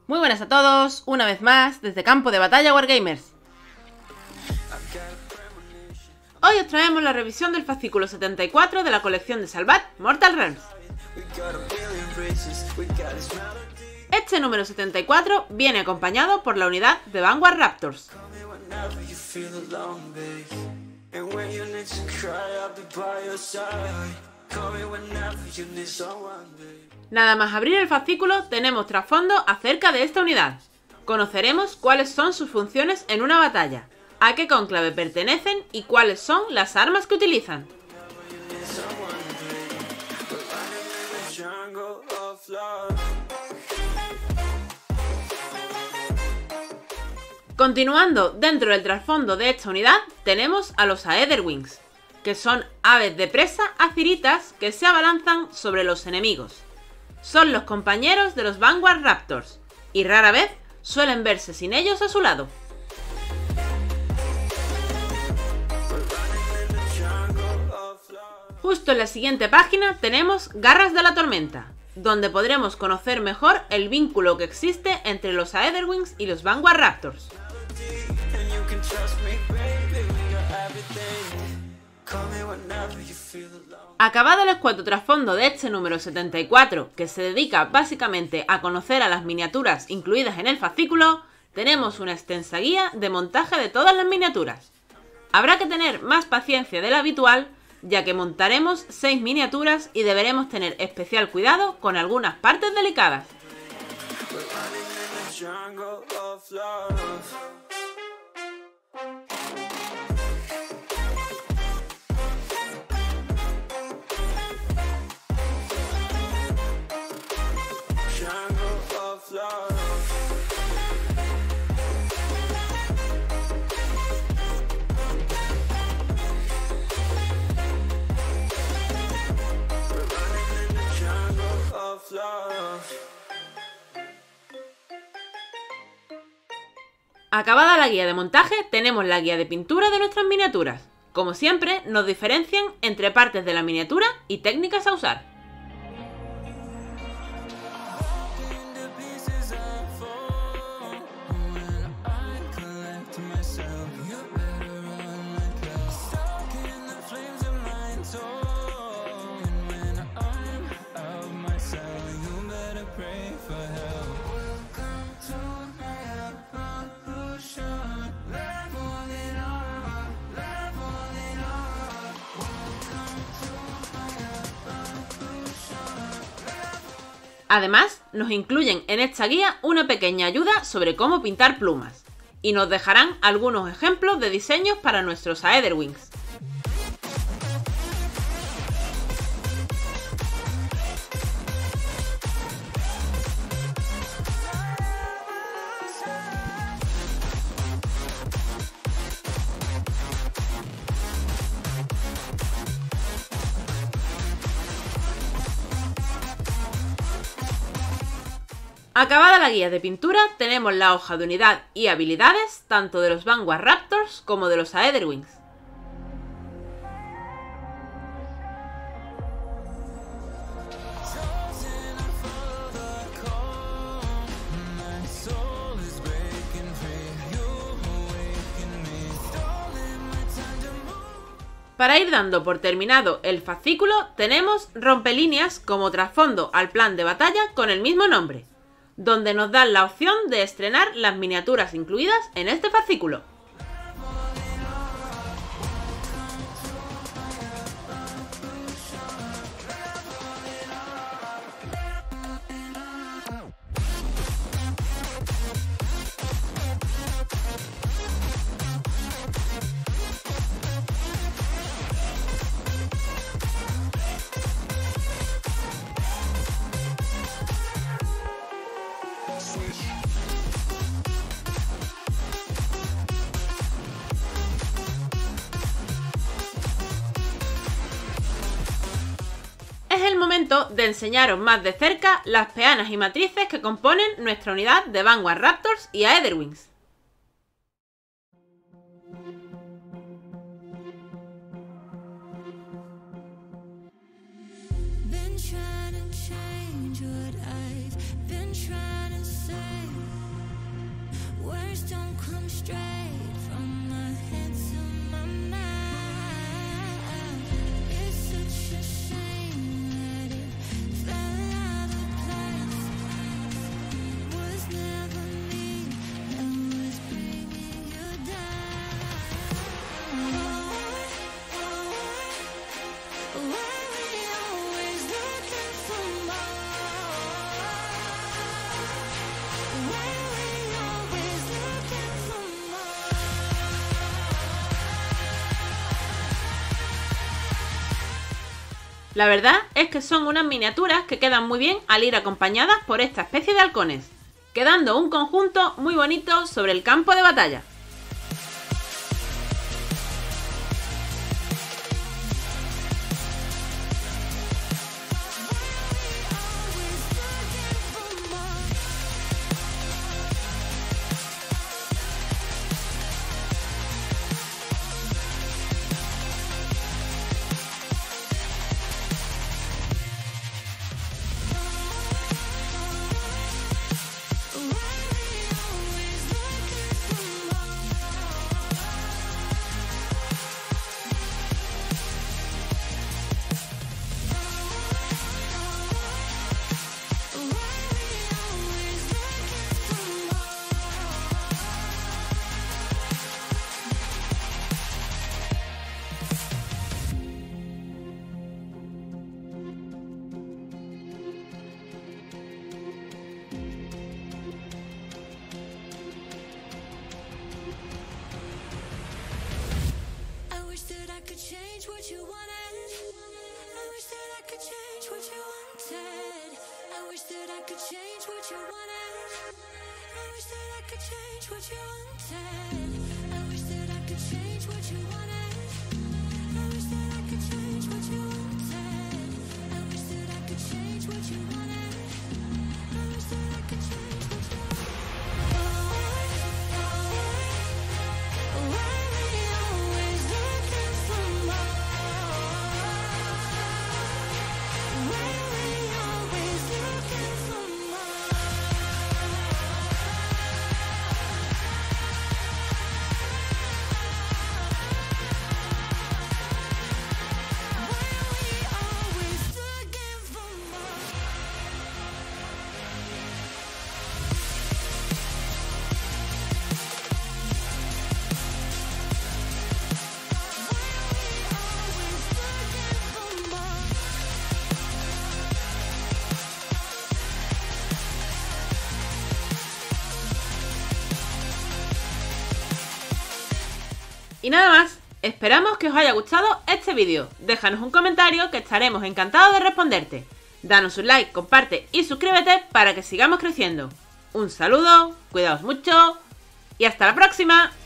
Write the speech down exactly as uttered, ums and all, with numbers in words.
Muy buenas a todos, una vez más desde Campo de Batalla Wargamers. Hoy os traemos la revisión del fascículo setenta y cuatro de la colección de Salvat Mortal Realms. Este número setenta y cuatro viene acompañado por la unidad de Vanguard Raptors. Nada más abrir el fascículo tenemos trasfondo acerca de esta unidad. Conoceremos cuáles son sus funciones en una batalla, a qué cónclave pertenecen y cuáles son las armas que utilizan. Continuando dentro del trasfondo de esta unidad tenemos a los Aetherwings, que son aves de presa aziritas que se abalanzan sobre los enemigos. Son los compañeros de los Vanguard Raptors, y rara vez suelen verse sin ellos a su lado. Justo en la siguiente página tenemos Garras de la Tormenta, donde podremos conocer mejor el vínculo que existe entre los Aetherwings y los Vanguard Raptors. Acabado el escueto trasfondo de este número setenta y cuatro, que se dedica básicamente a conocer a las miniaturas incluidas en el fascículo, tenemos una extensa guía de montaje de todas las miniaturas. Habrá que tener más paciencia de la habitual, ya que montaremos seis miniaturas y deberemos tener especial cuidado con algunas partes delicadas. Acabada la guía de montaje, tenemos la guía de pintura de nuestras miniaturas. Como siempre, nos diferencian entre partes de la miniatura y técnicas a usar. Además, nos incluyen en esta guía una pequeña ayuda sobre cómo pintar plumas, y nos dejarán algunos ejemplos de diseños para nuestros Aetherwings. Acabada la guía de pintura, tenemos la hoja de unidad y habilidades tanto de los Vanguard Raptors como de los Aetherwings. Para ir dando por terminado el fascículo, tenemos rompelíneas como trasfondo al plan de batalla con el mismo nombre, donde nos dan la opción de estrenar las miniaturas incluidas en este fascículo. Es el momento de enseñaros más de cerca las peanas y matrices que componen nuestra unidad de Vanguard Raptors y Aetherwings. Been trying to change what I've been trying to say. La verdad es que son unas miniaturas que quedan muy bien al ir acompañadas por esta especie de halcones, quedando un conjunto muy bonito sobre el campo de batalla. Change what you wanted. I wish that I could change what you wanted. I wish that I could change what you wanted. I wish that I could change what you wanted. I wish that I could change what you wanted. I wish that I could change what you wanted. I wish that I could change what you wanted. I wish that I could change what you wanted. Y nada más, esperamos que os haya gustado este vídeo. Déjanos un comentario que estaremos encantados de responderte. Danos un like, comparte y suscríbete para que sigamos creciendo. Un saludo, cuidaos mucho y hasta la próxima.